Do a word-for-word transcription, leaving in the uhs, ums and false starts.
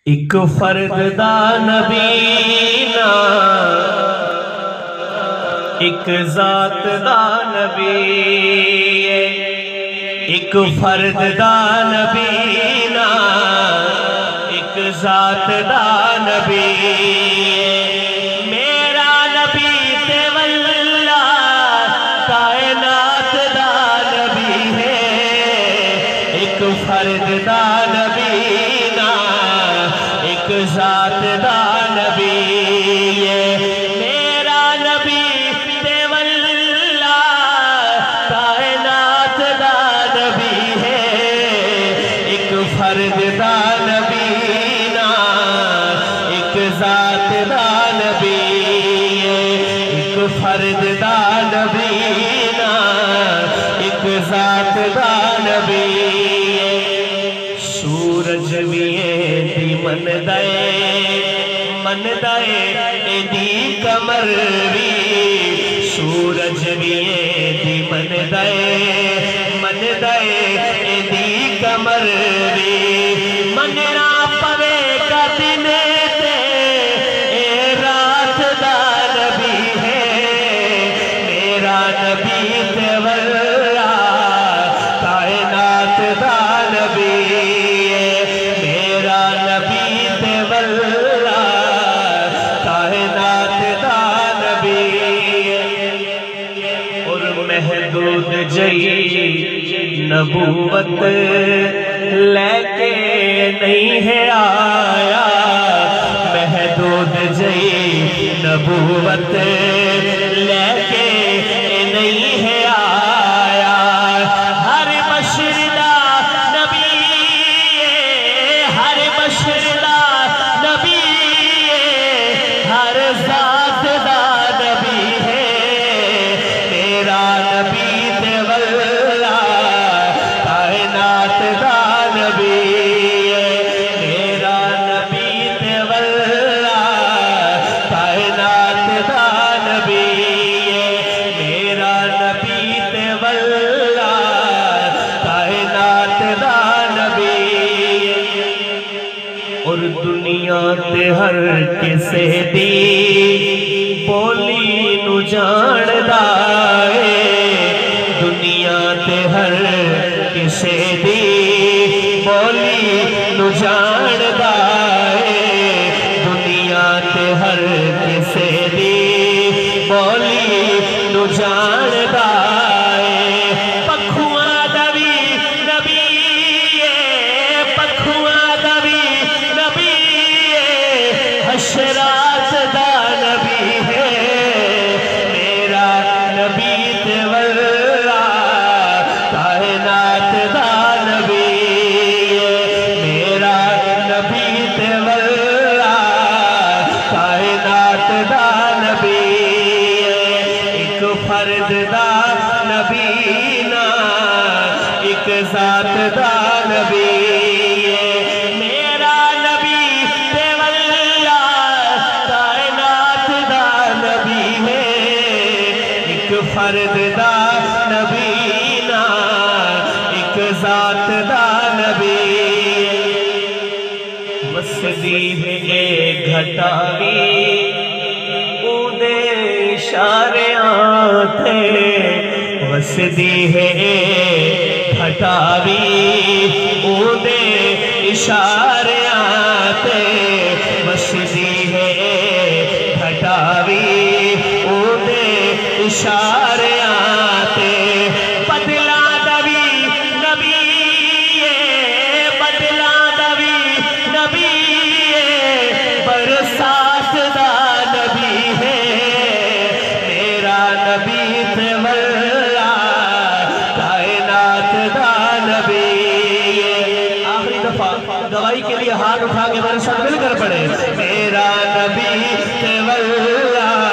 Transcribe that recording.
ایک فرد دا نبی نا ایک ذات دا نبی ایک فرد دا نبی نا ایک ذات دا نبی میرا نبی تے واللہ کائنات دا نبی ہے ایک فرد دا نبی ذات دا نبی میرا نبی تے واللہ کائنات دا نبی ہے ایک فرد دا نبی نا ایک ذات دا نبی ایک فرد دا نبی نا ایک ذات دا نبی سورج بھی من دائے من دائے دی کمر بھی سورج بھی دی من دائے من دائے دی کمر بھی من را پوے کا دن تے اے رات دا نبی ہے میرا نبی تے واللہ کائنات دا نبی محدود جئی نبوت لے کے نہیں ہے آیا محدود جئی نبوت لے کے نہیں ہے آیا ہر بشر دا نبی ہر بشر دا نبی ہر ذات دا نبی ہے میرا نبی تے واللہ کائنات دا نبی میرا نبی تے واللہ کائنات دا نبی میرا نبی تے واللہ کائنات دا نبی اور دنیا تے ہر کسے دی بولی نو جاندہ دنیا تے ہر کسے دی بولی نو جاندہ دنیا تے ہر کسے دی بولی نو جاندہ پکھواں دوی نبی پکھواں دوی نبی حشرات دا نبی ہے میرا نبی تے واللہ کائنات دا نبی میرا نبی تے واللہ کائنات دا نبی ایک فرد دا نبی نا ایک ذات دا نبی میرا نبی تے واللہ کائنات دا نبی ہے ایک فرد دا نبی نا ایک ذات دا نبی وسدی ہے اے گھٹاوی اودے اشاریاں تھے وسدی ہے اے گھٹاوی اودے اشاریاں تھے وسدی ہے اے گھٹاوی اودے اشاریاں تے بدلا دوی نبی بدلا دوی نبی برسات دا نبی ہے میرا نبی تے واللہ کائنات دا نبی آخری دفعہ دوائی کے لیے ہاتھ اٹھا کے میرے ساتھ مل کر پڑے میرا نبی تے واللہ